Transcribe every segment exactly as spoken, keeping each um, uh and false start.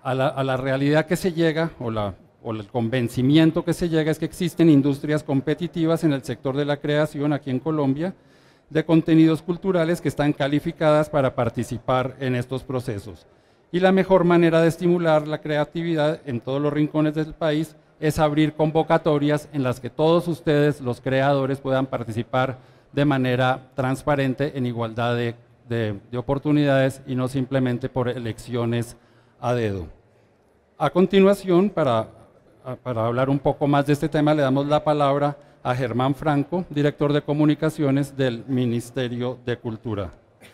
a la, a la realidad que se llega, o, la, o el convencimiento que se llega, es que existen industrias competitivas en el sector de la creación aquí en Colombia, de contenidos culturales que están calificadas para participar en estos procesos. Y la mejor manera de estimular la creatividad en todos los rincones del país es abrir convocatorias en las que todos ustedes, los creadores, puedan participar de manera transparente, en igualdad de, de, de oportunidades y no simplemente por elecciones a dedo. A continuación, para, para hablar un poco más de este tema, le damos la palabra a Germán Franco, director de comunicaciones del Ministerio de Cultura.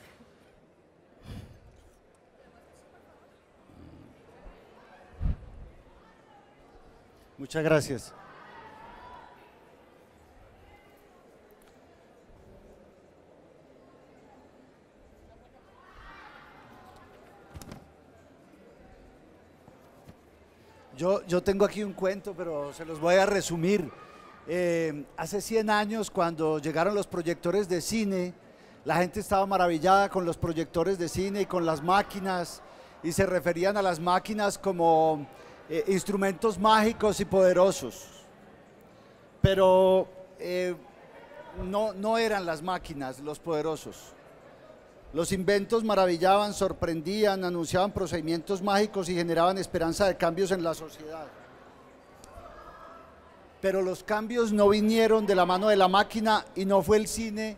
Muchas gracias. Yo, yo tengo aquí un cuento, pero se los voy a resumir. Eh, hace cien años, cuando llegaron los proyectores de cine, la gente estaba maravillada con los proyectores de cine y con las máquinas, y se referían a las máquinas como eh, instrumentos mágicos y poderosos. Pero eh, no, no eran las máquinas los poderosos. Los inventos maravillaban, sorprendían, anunciaban procedimientos mágicos y generaban esperanza de cambios en la sociedad. Pero los cambios no vinieron de la mano de la máquina y no fue el cine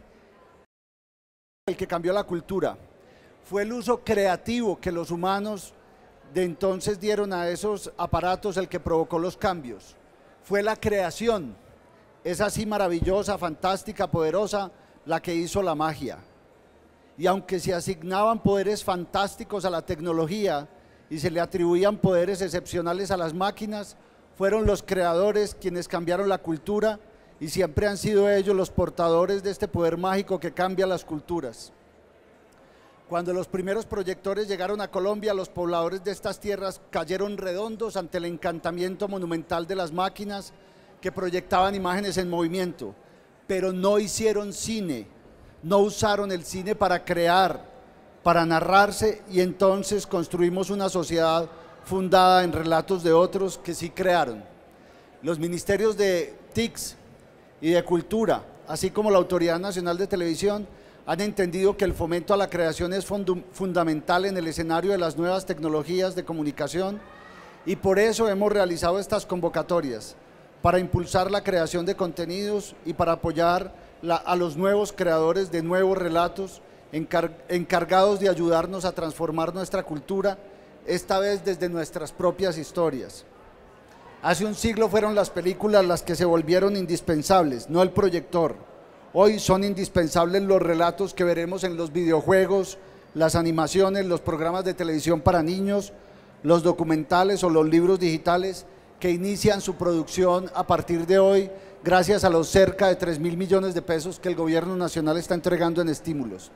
el que cambió la cultura. Fue el uso creativo que los humanos de entonces dieron a esos aparatos el que provocó los cambios. Fue la creación, esa así maravillosa, fantástica, poderosa, la que hizo la magia. Y aunque se asignaban poderes fantásticos a la tecnología y se le atribuían poderes excepcionales a las máquinas, fueron los creadores quienes cambiaron la cultura y siempre han sido ellos los portadores de este poder mágico que cambia las culturas. Cuando los primeros proyectores llegaron a Colombia, los pobladores de estas tierras cayeron redondos ante el encantamiento monumental de las máquinas que proyectaban imágenes en movimiento, pero no hicieron cine. No usaron el cine para crear, para narrarse, y entonces construimos una sociedad fundada en relatos de otros que sí crearon. Los ministerios de T I C S y de Cultura, así como la Autoridad Nacional de Televisión, han entendido que el fomento a la creación es fundamental en el escenario de las nuevas tecnologías de comunicación, y por eso hemos realizado estas convocatorias, para impulsar la creación de contenidos y para apoyar La, a los nuevos creadores de nuevos relatos encar, encargados de ayudarnos a transformar nuestra cultura, esta vez desde nuestras propias historias. Hace un siglo fueron las películas las que se volvieron indispensables, no el proyector. Hoy son indispensables los relatos que veremos en los videojuegos, las animaciones, los programas de televisión para niños, los documentales o los libros digitales que inician su producción a partir de hoy, gracias a los cerca de tres mil millones de pesos que el gobierno nacional está entregando en estímulos.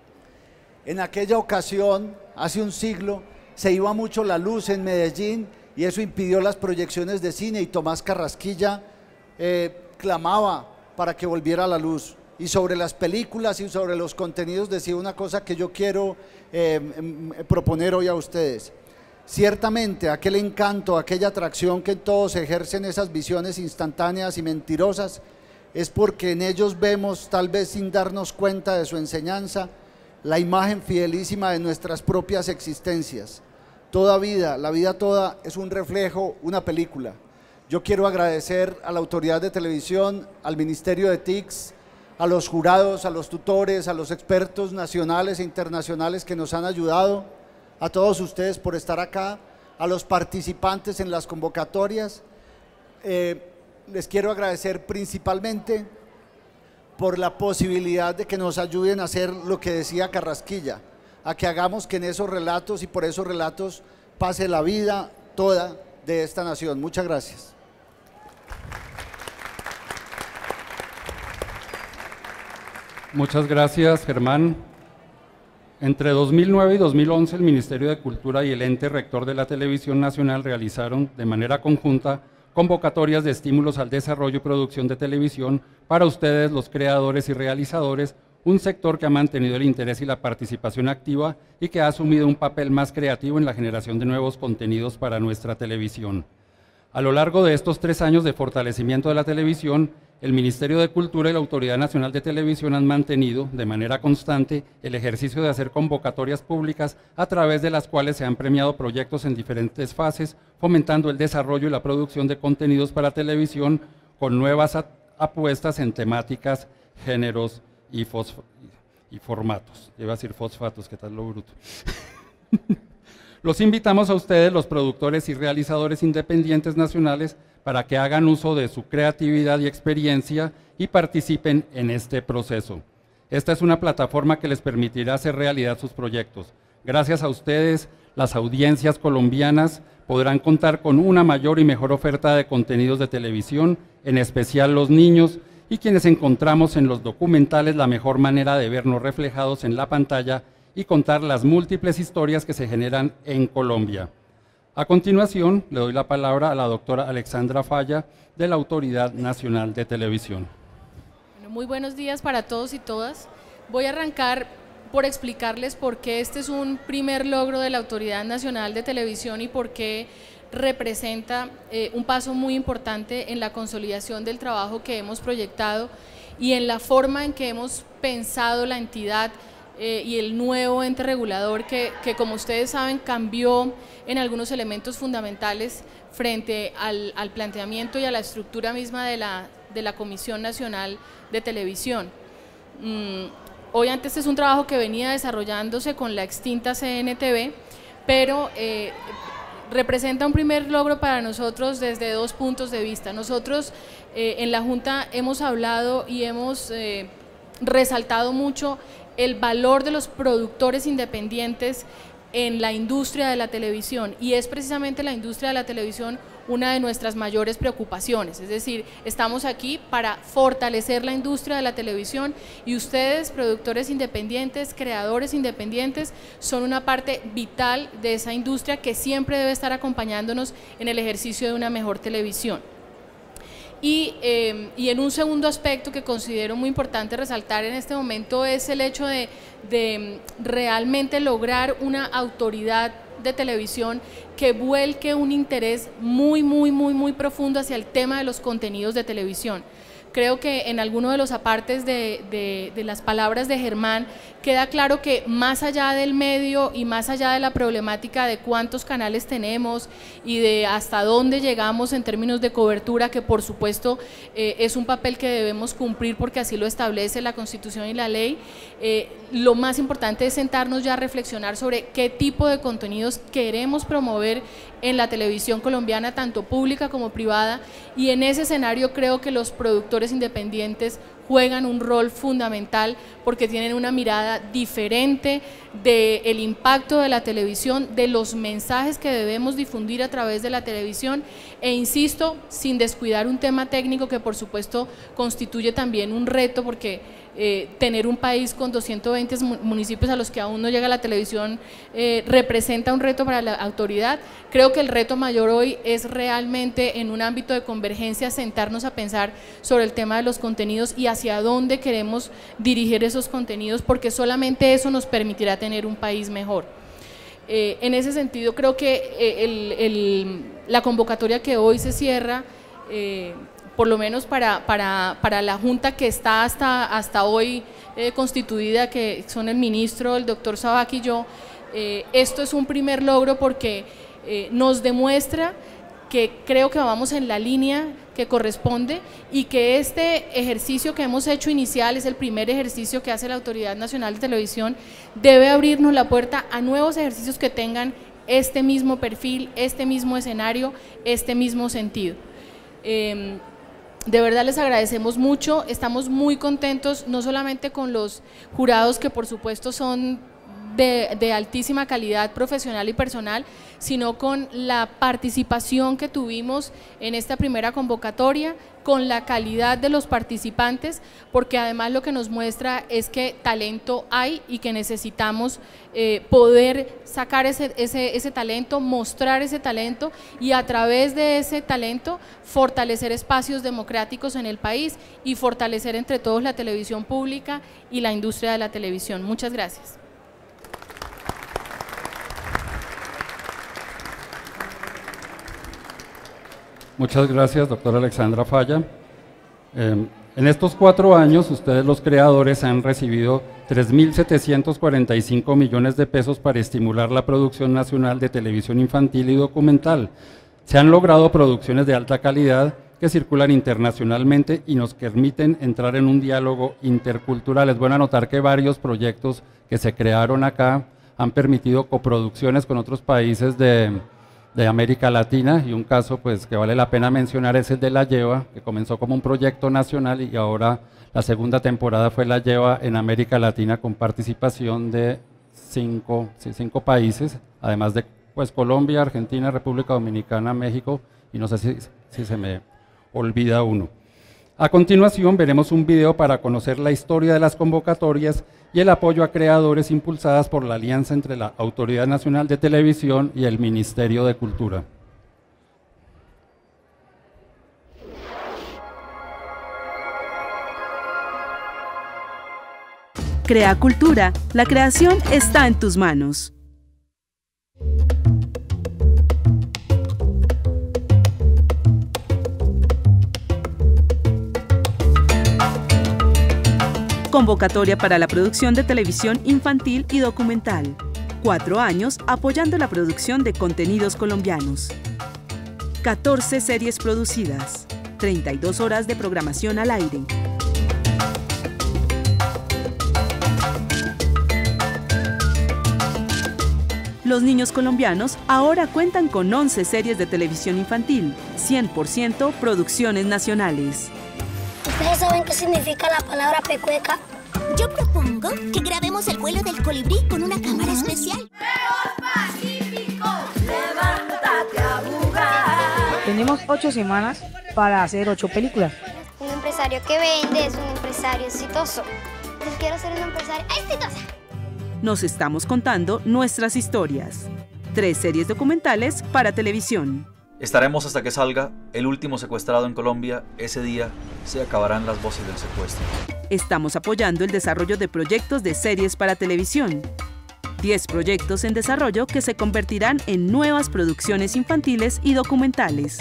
En aquella ocasión, hace un siglo, se iba mucho la luz en Medellín y eso impidió las proyecciones de cine, y Tomás Carrasquilla eh, clamaba para que volviera la luz. Y sobre las películas y sobre los contenidos decía una cosa que yo quiero eh, proponer hoy a ustedes. Ciertamente aquel encanto, aquella atracción que en todos ejercen esas visiones instantáneas y mentirosas, es porque en ellos vemos, tal vez sin darnos cuenta de su enseñanza, la imagen fidelísima de nuestras propias existencias. Toda vida, la vida toda es un reflejo, una película. Yo quiero agradecer a la Autoridad de Televisión, al Ministerio de T I C S, a los jurados, a los tutores, a los expertos nacionales e internacionales que nos han ayudado, a todos ustedes por estar acá, a los participantes en las convocatorias. Eh, les quiero agradecer principalmente por la posibilidad de que nos ayuden a hacer lo que decía Carrasquilla, a que hagamos que en esos relatos y por esos relatos pase la vida toda de esta nación. Muchas gracias. Muchas gracias, Germán. Entre dos mil nueve y dos mil once, el Ministerio de Cultura y el ente rector de la Televisión Nacional realizaron de manera conjunta convocatorias de estímulos al desarrollo y producción de televisión para ustedes, los creadores y realizadores, un sector que ha mantenido el interés y la participación activa y que ha asumido un papel más creativo en la generación de nuevos contenidos para nuestra televisión. A lo largo de estos tres años de fortalecimiento de la televisión, el Ministerio de Cultura y la Autoridad Nacional de Televisión han mantenido de manera constante el ejercicio de hacer convocatorias públicas a través de las cuales se han premiado proyectos en diferentes fases, fomentando el desarrollo y la producción de contenidos para televisión con nuevas apuestas en temáticas, géneros y, y formatos. Iba a decir fosfatos, ¿qué tal lo bruto? Los invitamos a ustedes, los productores y realizadores independientes nacionales, para que hagan uso de su creatividad y experiencia y participen en este proceso. Esta es una plataforma que les permitirá hacer realidad sus proyectos. Gracias a ustedes, las audiencias colombianas podrán contar con una mayor y mejor oferta de contenidos de televisión, en especial los niños, y quienes encontramos en los documentales la mejor manera de vernos reflejados en la pantalla y contar las múltiples historias que se generan en Colombia. A continuación, le doy la palabra a la doctora Alexandra Falla, de la Autoridad Nacional de Televisión. Bueno, muy buenos días para todos y todas. Voy a arrancar por explicarles por qué este es un primer logro de la Autoridad Nacional de Televisión y por qué representa eh, un paso muy importante en la consolidación del trabajo que hemos proyectado y en la forma en que hemos pensado la entidad eh, y el nuevo ente regulador que, que, como ustedes saben, cambió en algunos elementos fundamentales frente al, al planteamiento y a la estructura misma de la, de la Comisión Nacional de Televisión. Mm, obviamente este es un trabajo que venía desarrollándose con la extinta C N T V, pero eh, representa un primer logro para nosotros desde dos puntos de vista. Nosotros eh, en la Junta hemos hablado y hemos eh, resaltado mucho el valor de los productores independientes en la industria de la televisión, y es precisamente la industria de la televisión una de nuestras mayores preocupaciones. Es decir, estamos aquí para fortalecer la industria de la televisión y ustedes, productores independientes, creadores independientes, son una parte vital de esa industria que siempre debe estar acompañándonos en el ejercicio de una mejor televisión. Y, eh, y en un segundo aspecto que considero muy importante resaltar en este momento es el hecho de, de realmente lograr una autoridad de televisión que vuelque un interés muy, muy, muy, muy profundo hacia el tema de los contenidos de televisión. Creo que en alguno de los apartes de, de, de las palabras de Germán queda claro que más allá del medio y más allá de la problemática de cuántos canales tenemos y de hasta dónde llegamos en términos de cobertura, que por supuesto eh, es un papel que debemos cumplir porque así lo establece la Constitución y la ley, eh, lo más importante es sentarnos ya a reflexionar sobre qué tipo de contenidos queremos promover en la televisión colombiana, tanto pública como privada, y en ese escenario creo que los productores independientes juegan un rol fundamental porque tienen una mirada diferente del impacto de la televisión, de los mensajes que debemos difundir a través de la televisión, e insisto, sin descuidar un tema técnico que por supuesto constituye también un reto, porque Eh, tener un país con doscientos veinte municipios a los que aún no llega la televisión eh, representa un reto para la autoridad. Creo que el reto mayor hoy es realmente en un ámbito de convergencia sentarnos a pensar sobre el tema de los contenidos y hacia dónde queremos dirigir esos contenidos, porque solamente eso nos permitirá tener un país mejor. Eh, en ese sentido creo que eh, el, el, la convocatoria que hoy se cierra eh, por lo menos para, para, para la Junta que está hasta, hasta hoy eh, constituida, que son el ministro, el doctor Sabac y yo, eh, esto es un primer logro porque eh, nos demuestra que creo que vamos en la línea que corresponde y que este ejercicio que hemos hecho inicial es el primer ejercicio que hace la Autoridad Nacional de Televisión, debe abrirnos la puerta a nuevos ejercicios que tengan este mismo perfil, este mismo escenario, este mismo sentido. Eh, De verdad les agradecemos mucho, estamos muy contentos, no solamente con los jurados que por supuesto son de, de altísima calidad profesional y personal, sino con la participación que tuvimos en esta primera convocatoria, con la calidad de los participantes, porque además lo que nos muestra es que talento hay y que necesitamos eh, poder sacar ese, ese, ese talento, mostrar ese talento y a través de ese talento fortalecer espacios democráticos en el país y fortalecer entre todos la televisión pública y la industria de la televisión. Muchas gracias. Muchas gracias, doctora Alexandra Falla. Eh, en estos cuatro años, ustedes los creadores han recibido tres mil setecientos cuarenta y cinco millones de pesos para estimular la producción nacional de televisión infantil y documental. Se han logrado producciones de alta calidad que circulan internacionalmente y nos permiten entrar en un diálogo intercultural. Es bueno anotar que varios proyectos que se crearon acá han permitido coproducciones con otros países de de América Latina, y un caso pues que vale la pena mencionar es el de La Lleva, que comenzó como un proyecto nacional y ahora la segunda temporada fue La Lleva en América Latina con participación de cinco, sí, cinco países, además de pues Colombia, Argentina, República Dominicana, México, y no sé si, si se me olvida uno. A continuación veremos un video para conocer la historia de las convocatorias y el apoyo a creadores impulsadas por la alianza entre la Autoridad Nacional de Televisión y el Ministerio de Cultura. Crea Cultura, la creación está en tus manos. Convocatoria para la producción de televisión infantil y documental. Cuatro años apoyando la producción de contenidos colombianos. catorce series producidas. treinta y dos horas de programación al aire. Los niños colombianos ahora cuentan con once series de televisión infantil, cien por ciento producciones nacionales. ¿Ustedes saben qué significa la palabra pecueca? Yo propongo que grabemos el vuelo del colibrí con una cámara especial. ¡Leos pacíficos! ¡Levántate a jugar! Tenemos ocho semanas para hacer ocho películas. Un empresario que vende es un empresario exitoso. Yo quiero ser una empresaria exitosa. Nos estamos contando nuestras historias. Tres series documentales para televisión. Estaremos hasta que salga El último secuestrado en Colombia. Ese día se acabarán las voces del secuestro. Estamos apoyando el desarrollo de proyectos de series para televisión. diez proyectos en desarrollo que se convertirán en nuevas producciones infantiles y documentales.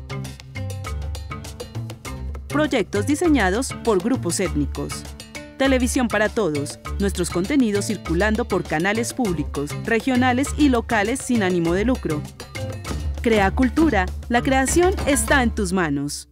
Proyectos diseñados por grupos étnicos. Televisión para todos, nuestros contenidos circulando por canales públicos, regionales y locales sin ánimo de lucro. Crea Cultura, la creación está en tus manos.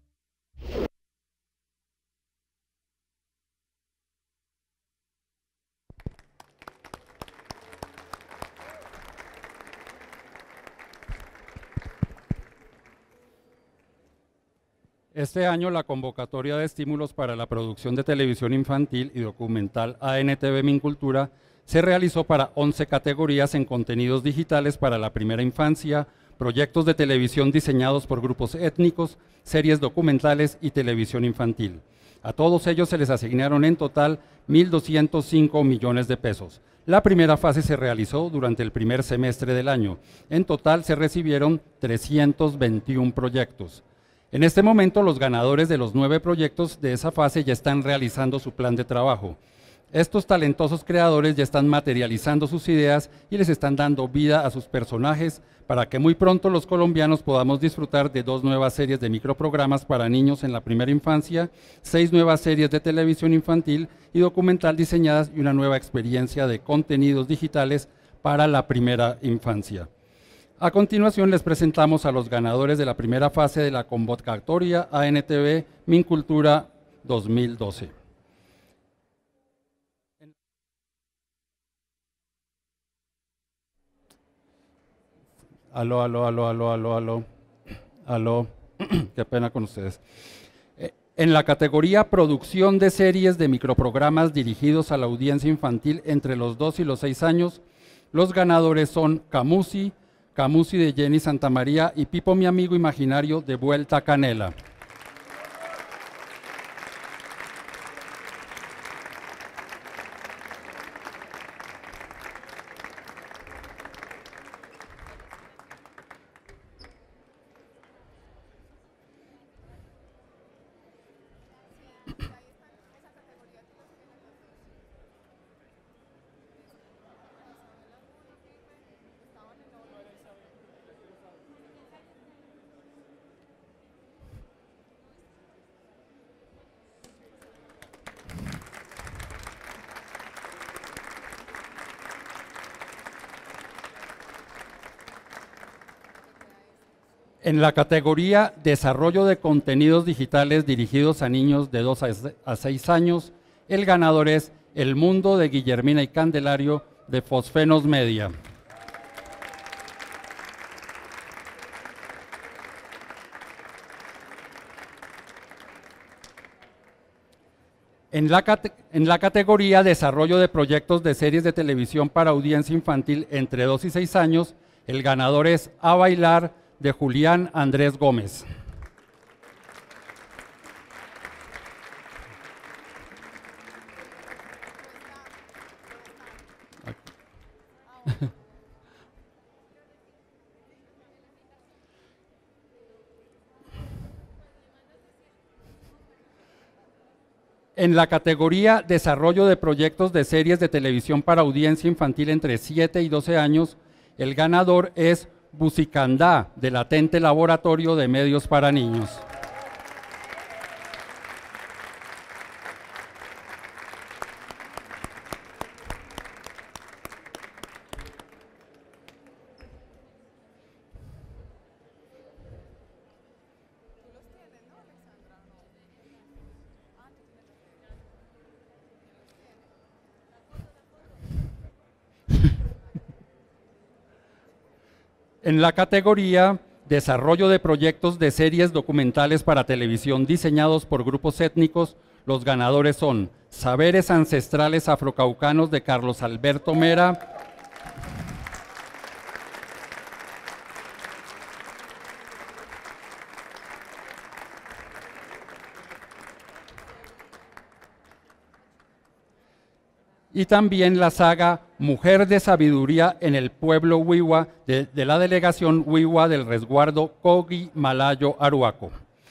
Este año la convocatoria de estímulos para la producción de televisión infantil y documental A N T V Mincultura se realizó para once categorías en contenidos digitales para la primera infancia, proyectos de televisión diseñados por grupos étnicos, series documentales y televisión infantil. A todos ellos se les asignaron en total mil doscientos cinco millones de pesos. La primera fase se realizó durante el primer semestre del año. En total se recibieron trescientos veintiún proyectos. En este momento los ganadores de los nueve proyectos de esa fase ya están realizando su plan de trabajo. Estos talentosos creadores ya están materializando sus ideas y les están dando vida a sus personajes para que muy pronto los colombianos podamos disfrutar de dos nuevas series de microprogramas para niños en la primera infancia, seis nuevas series de televisión infantil y documental diseñadas y una nueva experiencia de contenidos digitales para la primera infancia. A continuación les presentamos a los ganadores de la primera fase de la convocatoria A N T V Mincultura dos mil doce. Aló, aló, aló, aló, aló, aló, aló, qué pena con ustedes. En la categoría producción de series de microprogramas dirigidos a la audiencia infantil entre los dos y los seis años, los ganadores son Camusi, Camusi de Jenny Santamaría y Pipo mi amigo imaginario de Vuelta a Canela. En la categoría Desarrollo de contenidos digitales dirigidos a niños de dos a seis años, el ganador es El Mundo de Guillermina y Candelario de Fosfenos Media. En la, en la categoría Desarrollo de proyectos de series de televisión para audiencia infantil entre dos y seis años, el ganador es A Bailar de Julián Andrés Gómez. En la categoría Desarrollo de proyectos de series de televisión para audiencia infantil entre siete y doce años, el ganador es Busicandá, de Latente Laboratorio de Medios para Niños. En la categoría Desarrollo de proyectos de series documentales para televisión diseñados por grupos étnicos, los ganadores son Saberes Ancestrales Afrocaucanos de Carlos Alberto Mera, y también la saga Mujer de Sabiduría en el Pueblo Wiwa de, de la delegación Wiwa del resguardo Kogi Malayo Aruaco.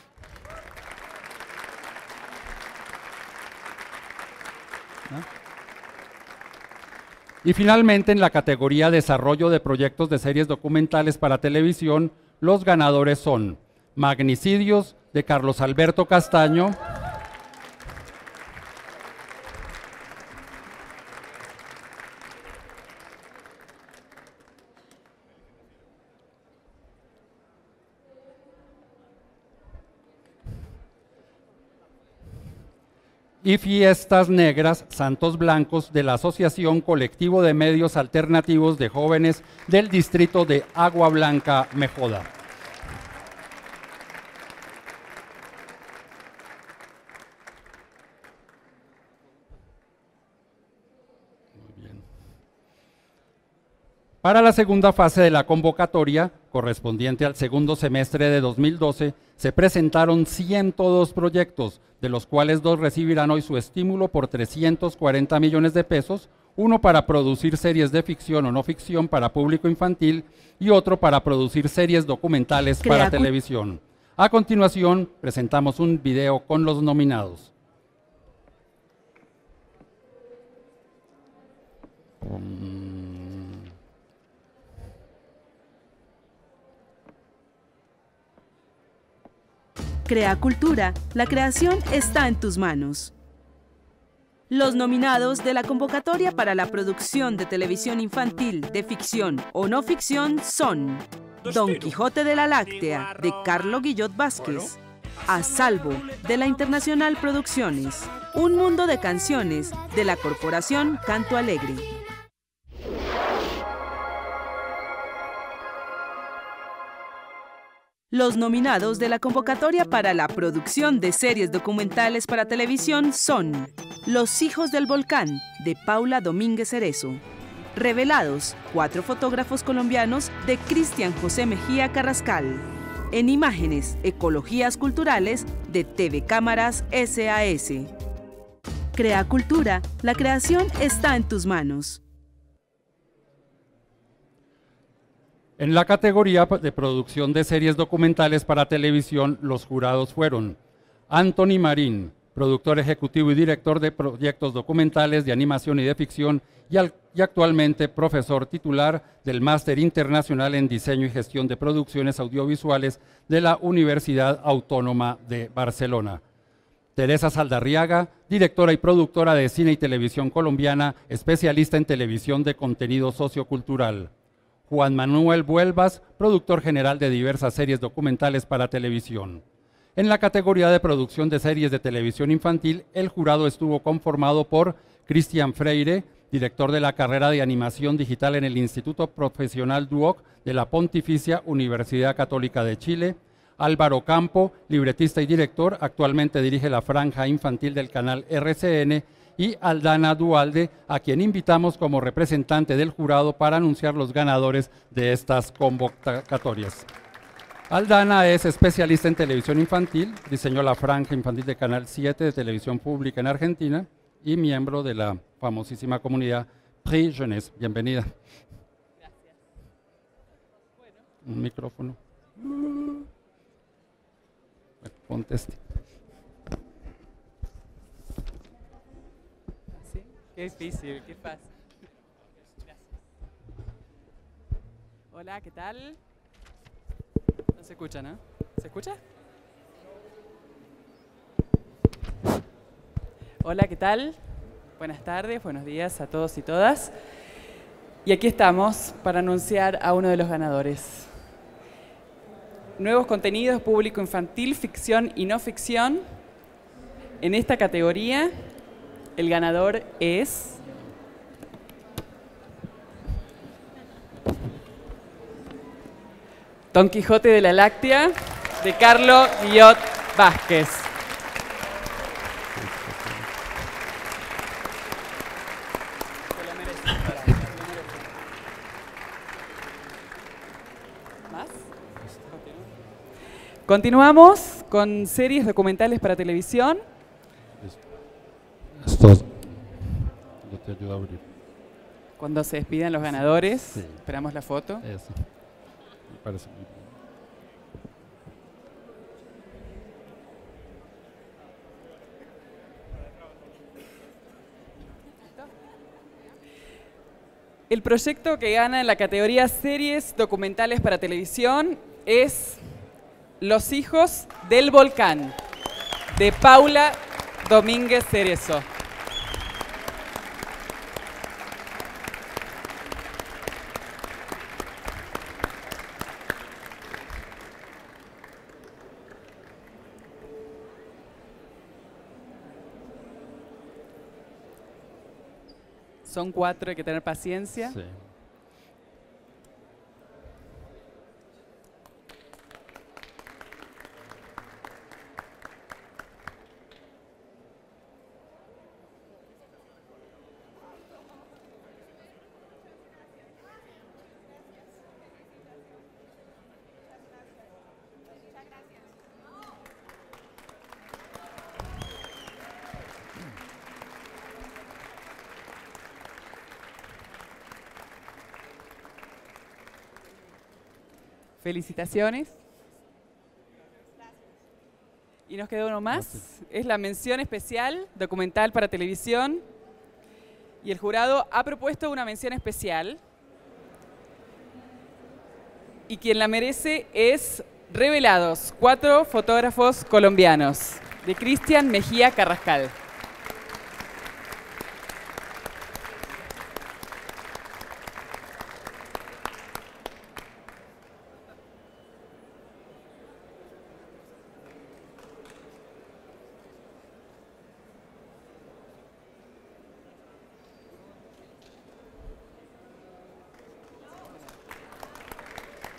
Y finalmente, en la categoría Desarrollo de proyectos de series documentales para televisión, los ganadores son Magnicidios de Carlos Alberto Castaño, y Fiestas Negras, Santos Blancos, de la Asociación Colectivo de Medios Alternativos de Jóvenes del Distrito de Agua Blanca, Mejoda. Muy bien. Para la segunda fase de la convocatoria, correspondiente al segundo semestre de dos mil doce, se presentaron ciento dos proyectos, de los cuales dos recibirán hoy su estímulo por trescientos cuarenta millones de pesos, uno para producir series de ficción o no ficción para público infantil y otro para producir series documentales Crea para televisión. A continuación, presentamos un video con los nominados. Crea Cultura, la creación está en tus manos. Los nominados de la convocatoria para la producción de televisión infantil de ficción o no ficción son Don Quijote de la Láctea, de Carlo Guillot Vázquez, A Salvo, de la Internacional Producciones, Un Mundo de Canciones, de la Corporación Canto Alegre. Los nominados de la convocatoria para la producción de series documentales para televisión son Los hijos del volcán, de Paula Domínguez Cerezo. Revelados, cuatro fotógrafos colombianos, de Cristian José Mejía Carrascal. En imágenes, Ecologías Culturales, de T V Cámaras S A S. Crea Cultura, la creación está en tus manos. En la categoría de producción de series documentales para televisión, los jurados fueron Anthony Marín, productor ejecutivo y director de proyectos documentales de animación y de ficción y, al, y actualmente profesor titular del Máster Internacional en Diseño y Gestión de Producciones Audiovisuales de la Universidad Autónoma de Barcelona. Teresa Saldarriaga, directora y productora de cine y televisión colombiana, especialista en televisión de contenido sociocultural. Juan Manuel Vuelvas, productor general de diversas series documentales para televisión. En la categoría de producción de series de televisión infantil, el jurado estuvo conformado por Cristian Freire, director de la carrera de animación digital en el Instituto Profesional D U O C de la Pontificia Universidad Católica de Chile, Álvaro Campo, libretista y director, actualmente dirige la franja infantil del canal R C N, y Aldana Dualde, a quien invitamos como representante del jurado para anunciar los ganadores de estas convocatorias. Aldana es especialista en televisión infantil, diseñó la franja infantil de Canal siete de televisión pública en Argentina y miembro de la famosísima comunidad Prix Jeunesse. Bienvenida. Gracias. Bueno. Un micrófono. Conteste. ¿Sí? Qué difícil, qué fácil. Gracias. Hola, ¿qué tal? No se escucha, ¿no? ¿Se escucha? Hola, ¿qué tal? Buenas tardes, buenos días a todos y todas. Y aquí estamos para anunciar a uno de los ganadores. Nuevos contenidos, público infantil, ficción y no ficción. En esta categoría, el ganador es... Don Quijote de la Láctea, de Carlos Guillot Vázquez. ¿Más? Continuamos con series documentales para televisión. Esto, yo te ayudo a abrir. Cuando se despidan los ganadores, sí. Esperamos la foto. Eso. Me parece muy bien. El proyecto que gana en la categoría series documentales para televisión es Los hijos del volcán, de Paula Domínguez Cerezo. Son cuatro, hay que tener paciencia. Sí. Felicitaciones. Y nos queda uno más. Es la mención especial, documental para televisión. Y el jurado ha propuesto una mención especial. Y quien la merece es Revelados, cuatro fotógrafos colombianos, de Cristian Mejía Carrascal.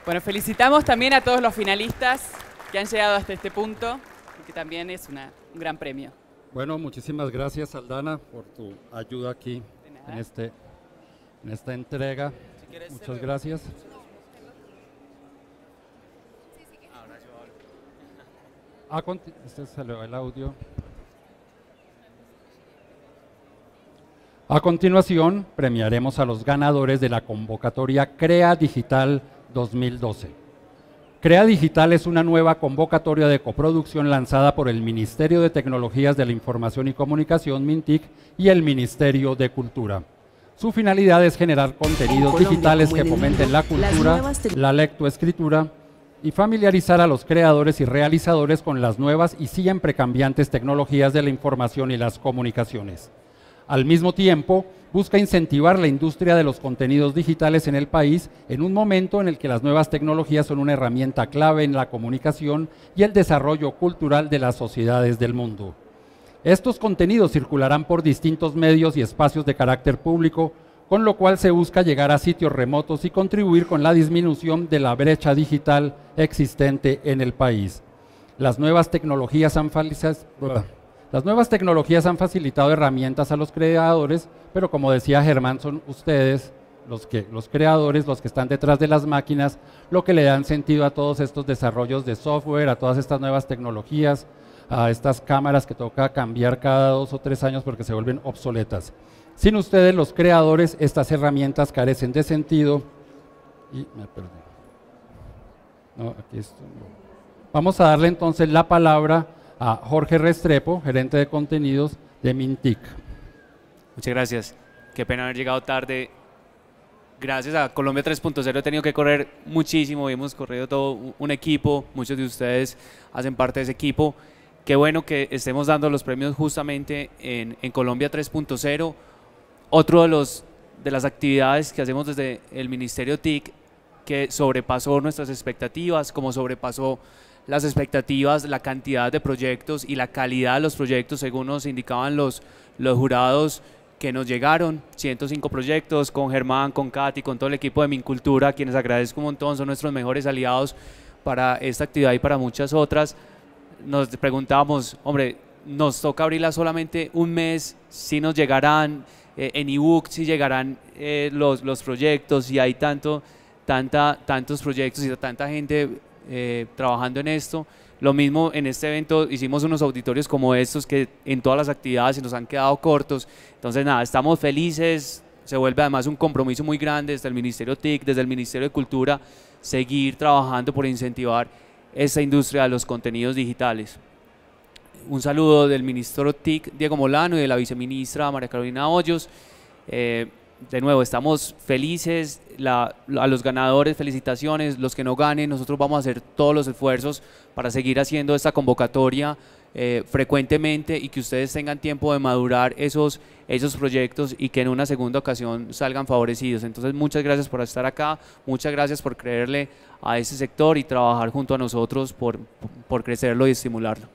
Bueno, felicitamos también a todos los finalistas que han llegado hasta este punto, y que también es una, un gran premio. Bueno, muchísimas gracias, Aldana, por tu ayuda aquí en, este, en esta entrega. Si Muchas gracias. A este salió el audio. A continuación, premiaremos a los ganadores de la convocatoria CREA Digital dos mil doce. CREA Digital es una nueva convocatoria de coproducción lanzada por el Ministerio de Tecnologías de la Información y Comunicación, MINTIC, y el Ministerio de Cultura. Su finalidad es generar contenidos Colombia, digitales que como en el fomenten la mundo, las cultura, nuevas tec- la lectoescritura y familiarizar a los creadores y realizadores con las nuevas y siempre cambiantes tecnologías de la información y las comunicaciones. Al mismo tiempo, busca incentivar la industria de los contenidos digitales en el país en un momento en el que las nuevas tecnologías son una herramienta clave en la comunicación y el desarrollo cultural de las sociedades del mundo. Estos contenidos circularán por distintos medios y espacios de carácter público, con lo cual se busca llegar a sitios remotos y contribuir con la disminución de la brecha digital existente en el país. Las nuevas tecnologías han facilitado Las nuevas tecnologías han facilitado herramientas a los creadores, pero como decía Germán, son ustedes, los, que, los creadores, los que están detrás de las máquinas, lo que le dan sentido a todos estos desarrollos de software, a todas estas nuevas tecnologías, a estas cámaras que toca cambiar cada dos o tres años porque se vuelven obsoletas. Sin ustedes, los creadores, estas herramientas carecen de sentido. Y me perdí. No, aquí estoy. Vamos a darle entonces la palabra a Jorge Restrepo, gerente de contenidos de MINTIC. Muchas gracias. Qué pena haber llegado tarde. Gracias a Colombia tres punto cero he tenido que correr muchísimo, hemos corrido todo un equipo, muchos de ustedes hacen parte de ese equipo. Qué bueno que estemos dando los premios justamente en, en Colombia tres punto cero. Otro de, los, de las actividades que hacemos desde el Ministerio T I C que sobrepasó nuestras expectativas, como sobrepasó las expectativas, la cantidad de proyectos y la calidad de los proyectos, según nos indicaban los, los jurados que nos llegaron, ciento cinco proyectos, con Germán, con Katy, con todo el equipo de Mincultura, a quienes agradezco un montón, son nuestros mejores aliados para esta actividad y para muchas otras. Nos preguntábamos, hombre, nos toca abrirla solamente un mes, si nos llegarán eh, en ebook, si llegarán eh, los, los proyectos, si hay tanto, tanta, tantos proyectos y tanta gente Eh, trabajando en esto. Lo mismo en este evento, hicimos unos auditorios como estos que en todas las actividades se nos han quedado cortos. Entonces nada, estamos felices, se vuelve además un compromiso muy grande desde el Ministerio T I C, desde el Ministerio de Cultura, seguir trabajando por incentivar esta industria de los contenidos digitales. Un saludo del ministro T I C, Diego Molano, y de la viceministra María Carolina Hoyos. Eh, De nuevo, estamos felices, la, a los ganadores felicitaciones, los que no ganen, nosotros vamos a hacer todos los esfuerzos para seguir haciendo esta convocatoria eh, frecuentemente y que ustedes tengan tiempo de madurar esos, esos proyectos y que en una segunda ocasión salgan favorecidos. Entonces muchas gracias por estar acá, muchas gracias por creerle a este sector y trabajar junto a nosotros por, por crecerlo y estimularlo.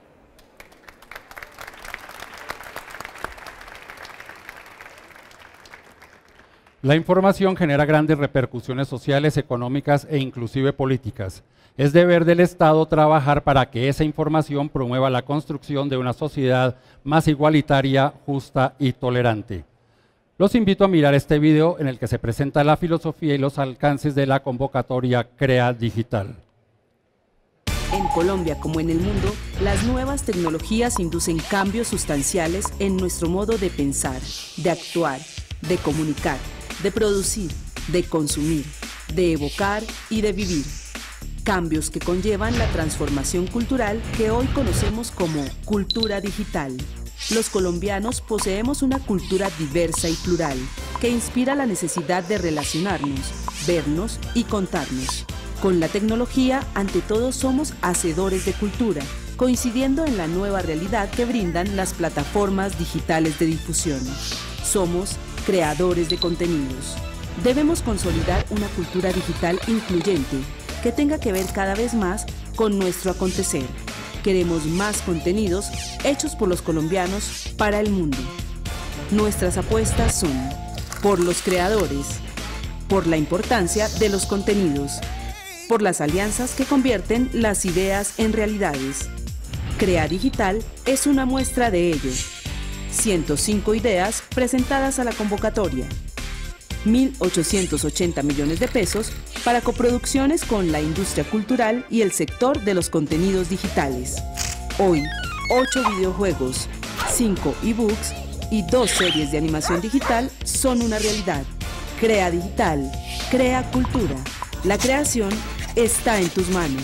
La información genera grandes repercusiones sociales, económicas e inclusive políticas. Es deber del Estado trabajar para que esa información promueva la construcción de una sociedad más igualitaria, justa y tolerante. Los invito a mirar este video en el que se presenta la filosofía y los alcances de la convocatoria CREA Digital. En Colombia, como en el mundo, las nuevas tecnologías inducen cambios sustanciales en nuestro modo de pensar, de actuar, de comunicar, de producir, de consumir, de evocar y de vivir. Cambios que conllevan la transformación cultural que hoy conocemos como cultura digital. Los colombianos poseemos una cultura diversa y plural que inspira la necesidad de relacionarnos, vernos y contarnos. Con la tecnología, ante todo, somos hacedores de cultura, coincidiendo en la nueva realidad que brindan las plataformas digitales de difusión. Somos creadores de contenidos. Debemos consolidar una cultura digital incluyente que tenga que ver cada vez más con nuestro acontecer. Queremos más contenidos hechos por los colombianos para el mundo. Nuestras apuestas son por los creadores, por la importancia de los contenidos, por las alianzas que convierten las ideas en realidades. Crea Digital es una muestra de ello. ciento cinco ideas presentadas a la convocatoria. mil ochocientos ochenta millones de pesos para coproducciones con la industria cultural y el sector de los contenidos digitales. Hoy, ocho videojuegos, cinco ebooks y dos series de animación digital son una realidad. Crea Digital, crea cultura. La creación está en tus manos.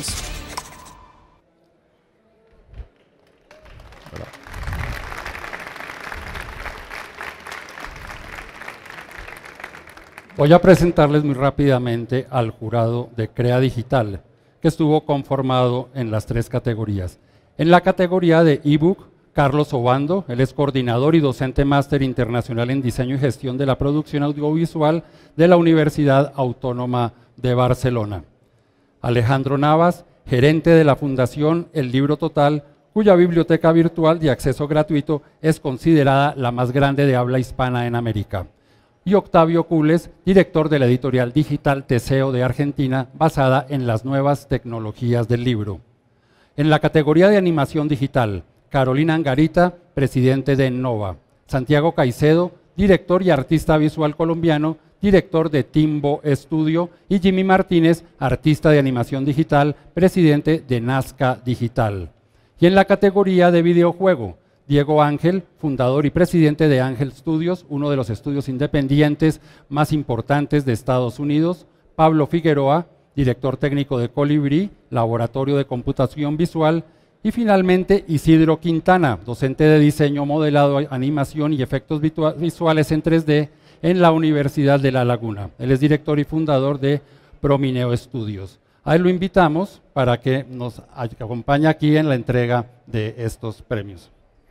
Voy a presentarles muy rápidamente al jurado de Crea Digital, que estuvo conformado en las tres categorías. En la categoría de ebook, Carlos Obando, él es coordinador y docente máster internacional en diseño y gestión de la producción audiovisual de la Universidad Autónoma de Barcelona. Alejandro Navas, gerente de la Fundación El Libro Total, cuya biblioteca virtual de acceso gratuito es considerada la más grande de habla hispana en América. Y Octavio Cules, director de la editorial digital Teseo de Argentina, basada en las nuevas tecnologías del libro. En la categoría de animación digital, Carolina Angarita, presidente de Innova. Santiago Caicedo, director y artista visual colombiano, director de Timbo Studio, y Jimmy Martínez, artista de animación digital, presidente de Nazca Digital. Y en la categoría de videojuego, Diego Ángel, fundador y presidente de Ángel Studios, uno de los estudios independientes más importantes de Estados Unidos. Pablo Figueroa, director técnico de Colibrí, laboratorio de computación visual. Y finalmente Isidro Quintana, docente de diseño, modelado, animación y efectos visuales en tres D en la Universidad de La Laguna. Él es director y fundador de Promineo Studios. A él lo invitamos para que nos acompañe aquí en la entrega de estos premios.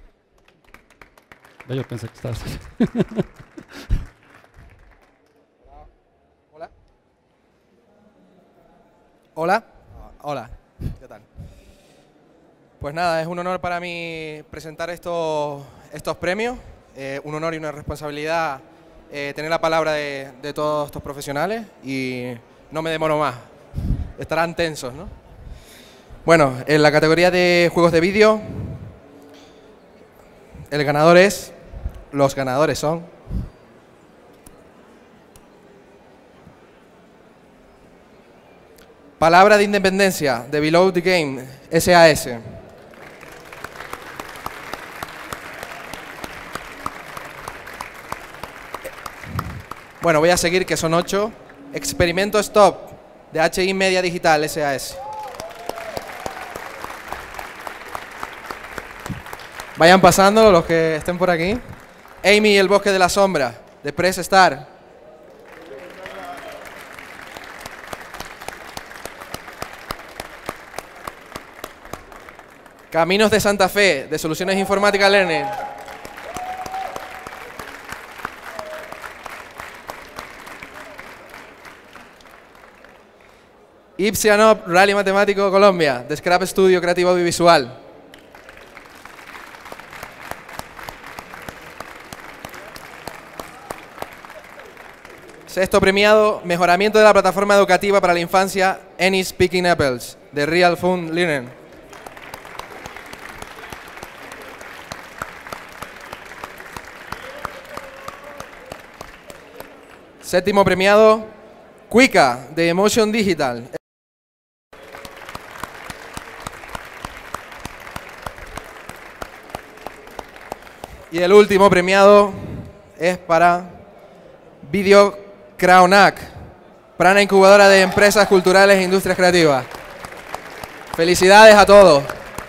Yo pensé que estabas. Hola. Hola. Hola. ¿Qué tal? Pues nada, es un honor para mí presentar estos, estos premios. Eh, un honor y una responsabilidad eh, tener la palabra de, de todos estos profesionales y no me demoro más. Estarán tensos, ¿no? Bueno, en la categoría de juegos de vídeo, el ganador es... Los ganadores son... Palabra de Independencia, de Below the Game, S A S. Bueno, voy a seguir, que son ocho. Experimento Stop, de H I Media Digital, S A S. Vayan pasando los que estén por aquí. Amy y el Bosque de la Sombra, de Press Star. Caminos de Santa Fe, de Soluciones Informática Learning. Ipsianop Rally Matemático Colombia, de Scrap Studio Creativo Audiovisual. Sexto premiado, mejoramiento de la plataforma educativa para la infancia Any Speaking Apples, de Real Fun Learning. Séptimo premiado, Cuica, de Emotion Digital. Y el último premiado es para Video Crownac, Prana Incubadora de Empresas Culturales e Industrias Creativas. Felicidades a todos.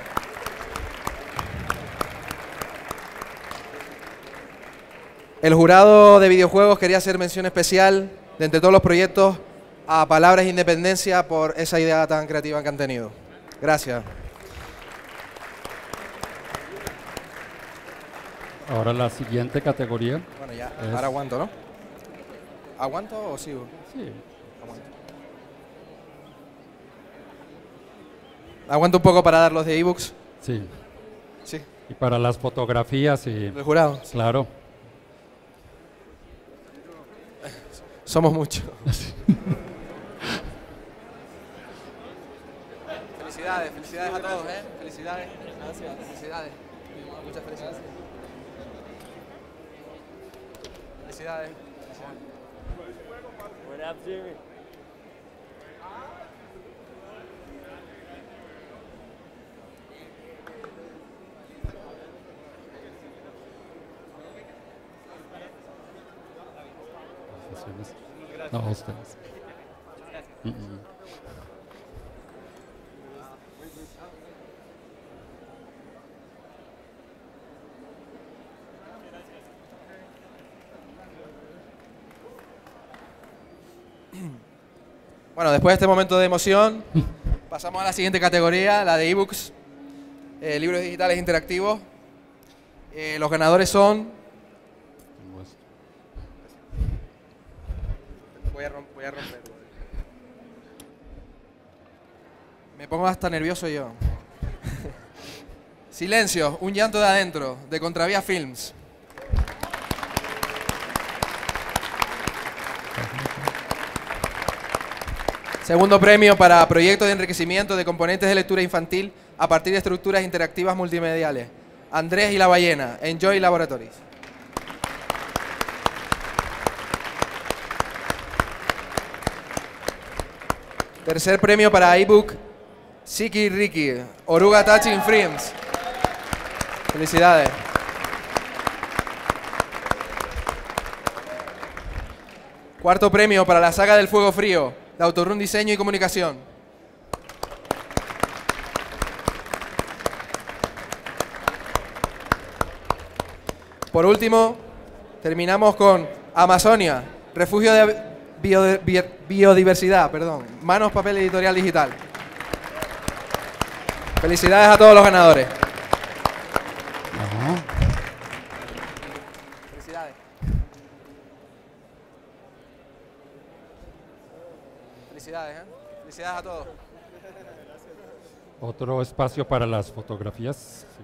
El jurado de videojuegos quería hacer mención especial, de entre todos los proyectos, a Palabras de Independencia por esa idea tan creativa que han tenido. Gracias. Ahora la siguiente categoría. Bueno, ya, es... ahora aguanto, ¿no? ¿Aguanto o sigo? Sí. Aguanto. ¿Aguanto un poco para dar los de ebooks? Sí. Sí. Y para las fotografías y... ¿El jurado? Claro. Somos muchos. Felicidades, felicidades a todos, ¿eh? Felicidades. Gracias. Felicidades. Muchas felicidades. Felicidades. What up, Jimmy? No, ustedes. Mm -mm. Bueno, después de este momento de emoción, pasamos a la siguiente categoría, la de ebooks, eh, libros digitales interactivos. Eh, los ganadores son... Voy a, romp voy a romper. Me pongo hasta nervioso yo. Silencio, un llanto de adentro, de Contravía Films. Segundo premio para proyecto de enriquecimiento de componentes de lectura infantil a partir de estructuras interactivas multimediales. Andrés y la ballena, Enjoy Laboratories. Tercer premio para ebook Siki Ricky, Oruga Touching Frames. Felicidades. Cuarto premio para la saga del Fuego Frío, de Autorun Diseño y Comunicación. Por último, terminamos con Amazonia, refugio de bio, bio, biodiversidad, perdón, Manos Papel Editorial Digital. Felicidades a todos los ganadores. Ajá. Felicidades. Felicidades, ¿eh? Felicidades a todos. Otro espacio para las fotografías. Sí, sí.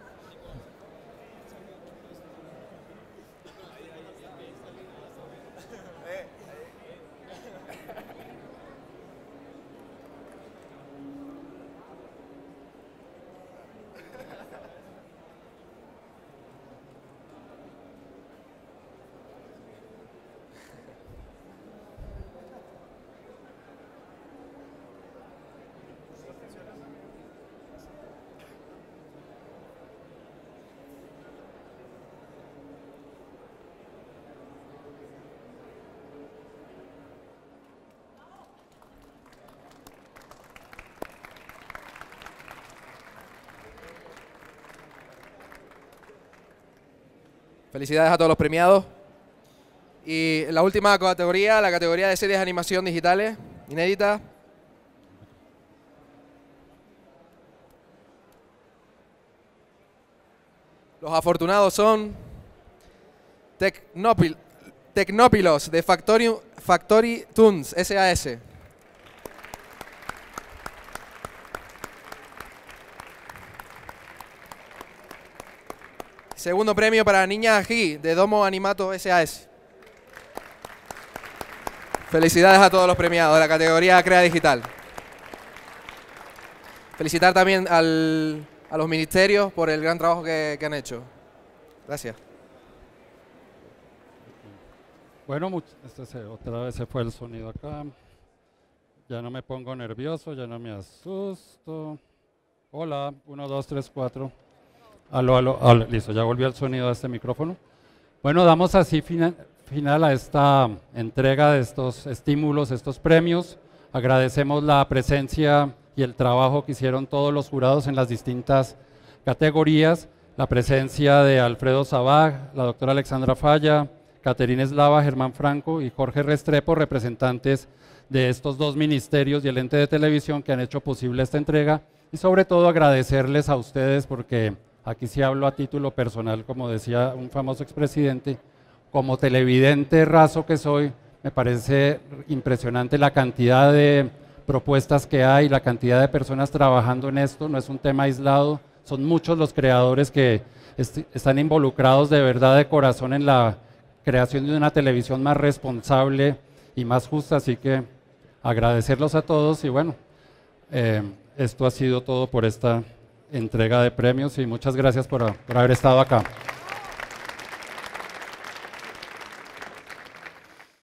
Felicidades a todos los premiados. Y la última categoría, la categoría de series de animación digitales, inédita. Los afortunados son Tecnopil, Tecnópilos de Factory, Factory Toons, S A S. Segundo premio para Niña G de Domo Animato S A S. Felicidades a todos los premiados de la categoría Crea Digital. Felicitar también al, a los ministerios por el gran trabajo que, que han hecho. Gracias. Bueno, este se, otra vez se fue el sonido acá. Ya no me pongo nervioso, ya no me asusto. Hola, uno, dos, tres, cuatro. Aló, aló, aló, listo, ya volvió el sonido de este micrófono. Bueno, damos así final, final a esta entrega de estos estímulos, estos premios. Agradecemos la presencia y el trabajo que hicieron todos los jurados en las distintas categorías. La presencia de Alfredo Sabag, la doctora Alexandra Falla, Caterina Eslava, Germán Franco y Jorge Restrepo, representantes de estos dos ministerios y el ente de televisión que han hecho posible esta entrega. Y sobre todo agradecerles a ustedes porque aquí sí hablo a título personal, como decía un famoso expresidente, como televidente raso que soy, me parece impresionante la cantidad de propuestas que hay, la cantidad de personas trabajando en esto, no es un tema aislado, son muchos los creadores que est están involucrados de verdad de corazón en la creación de una televisión más responsable y más justa, así que agradecerlos a todos y bueno, eh, esto ha sido todo por esta entrega de premios y muchas gracias por, por haber estado acá.